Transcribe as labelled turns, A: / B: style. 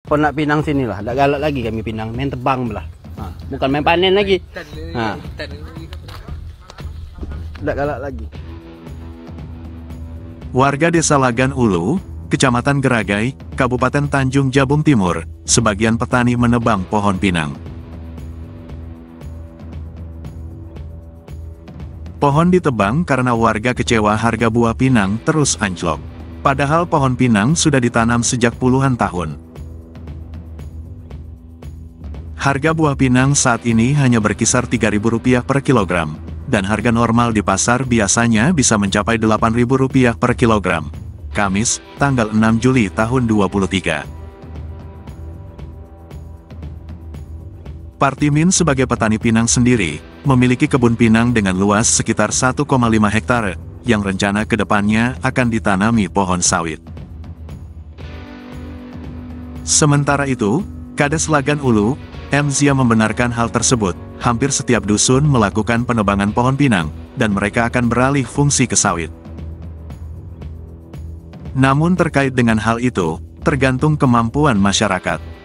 A: Ponak Pinang sini lah, tak galak lagi kami Pinang, main tebang belah. Bukan main panen lagi. Tak galak lagi.
B: Warga Desa Lagan Ulu, Kecamatan Geragai, Kabupaten Tanjung Jabung Timur, sebagian petani menebang pohon pinang. Pohon ditebang karena warga kecewa harga buah pinang terus anjlok. Padahal pohon pinang sudah ditanam sejak puluhan tahun. Harga buah pinang saat ini hanya berkisar Rp3.000 per kilogram, dan harga normal di pasar biasanya bisa mencapai Rp8.000 per kilogram. Kamis, tanggal 6 Juli tahun 2023. Partimin sebagai petani pinang sendiri, memiliki kebun pinang dengan luas sekitar 1,5 hektare, yang rencana ke depannya akan ditanami pohon sawit. Sementara itu, Kades Lagan Ulu, M. Zia membenarkan hal tersebut. Hampir setiap dusun melakukan penebangan pohon pinang, dan mereka akan beralih fungsi ke sawit. Namun terkait dengan hal itu, tergantung kemampuan masyarakat.